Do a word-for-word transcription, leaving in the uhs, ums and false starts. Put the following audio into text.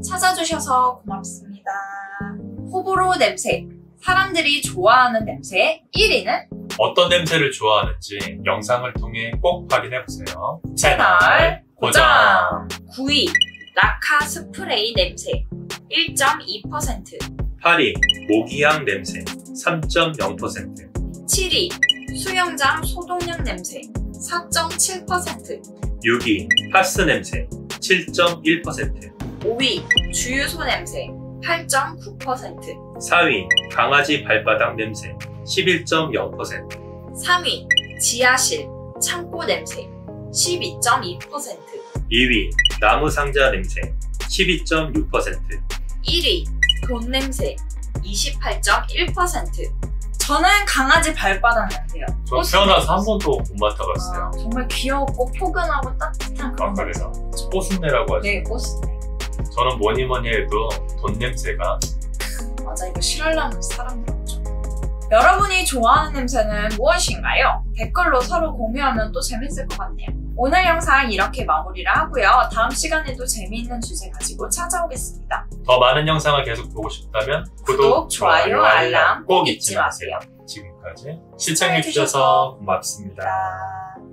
찾아주셔서 고맙습니다. 호불호 냄새, 사람들이 좋아하는 냄새 일 위는 어떤 냄새를 좋아하는지 영상을 통해 꼭 확인해보세요. 채널 고정! 구 위 라카 스프레이 냄새 일 점 이 퍼센트. 팔 위 모기향 냄새 삼 점 영 퍼센트. 칠 위 수영장 소독약 냄새 사 점 칠 퍼센트. 육 위 파스 냄새 칠 점 일 퍼센트. 오 위 주유소 냄새 팔 점 구 퍼센트. 사 위 강아지 발바닥 냄새 십일 점 영 퍼센트. 삼 위 지하실 창고 냄새 십이 점 이 퍼센트. 이 위 나무 상자 냄새 십이 점 육 퍼센트. 일 위 돈 냄새 이십팔 점 일 퍼센트. 저는 강아지 발바닥 냄새요. 저 태어나서 한 번도 못 맡아봤어요. 아, 정말 귀엽고 포근하고 따뜻한 그런 아, 그래요? 꽃순내라고 하죠. 네, 꽃순내. 저는 뭐니 뭐니 해도 돈 냄새가. 맞아, 이거 싫어하는 사람들 없죠. 여러분이 좋아하는 냄새는 무엇인가요? 댓글로 서로 공유하면 또 재밌을 것 같네요. 오늘 영상 이렇게 마무리를 하고요. 다음 시간에도 재미있는 주제 가지고 찾아오겠습니다. 더 많은 영상을 계속 보고 싶다면 구독, 구독 좋아요, 알람 꼭 잊지 마세요. 지금까지 시청해주셔서 고맙습니다. 고맙습니다.